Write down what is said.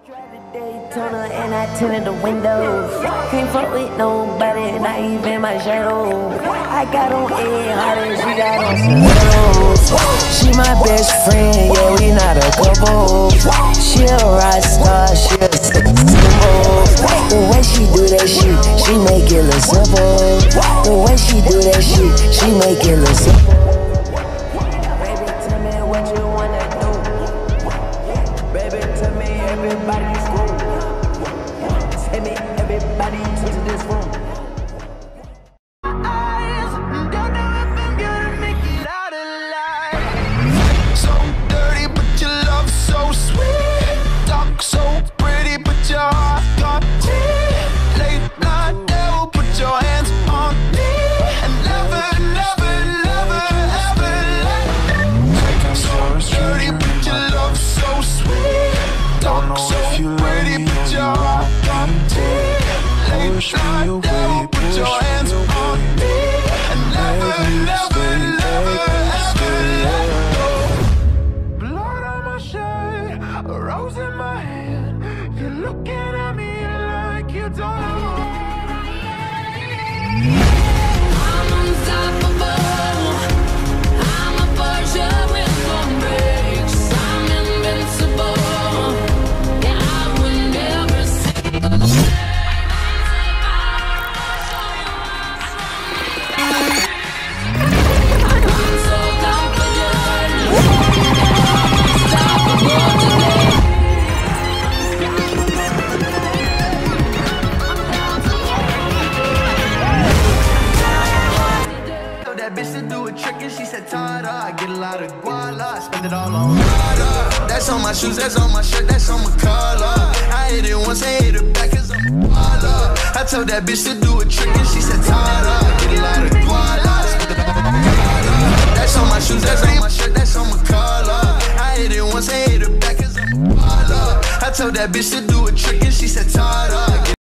Daytona and I tinted the windows. Can't fuck with nobody, not even my shadow. I got on A, she got on some She my best friend, yeah, we not a couple. She a rock star, she a symbol. The way she do that shit, she make it look simple. The way she do that shit, she make it look simple. Baby, tell me what you wanna do. Baby, tell me everybody's cool. Tell me everybody to this room. Push me away, push me away, and never, never, never, ever let go. Blood on my shirt, a rose in my hand. You're looking at me like you don't know. I'm unstoppable. I'm a Porsche with no brakes. I'm invincible. Yeah, I would never see. I get a lot of guala, I spend it all on Prada. That's on my shoes, that's on my shirt, that's on my collar. I hit it once, I hit it back cause I'm a baller. I told that bitch to do a trick and she said Tada. I get a lot of guala, I spend it all on Prada. That's on my shoes, that's on my shirt, that's on my collar. I hit it once, I hit it back cause I'm a baller. I told that bitch to do a trick and she said Tada.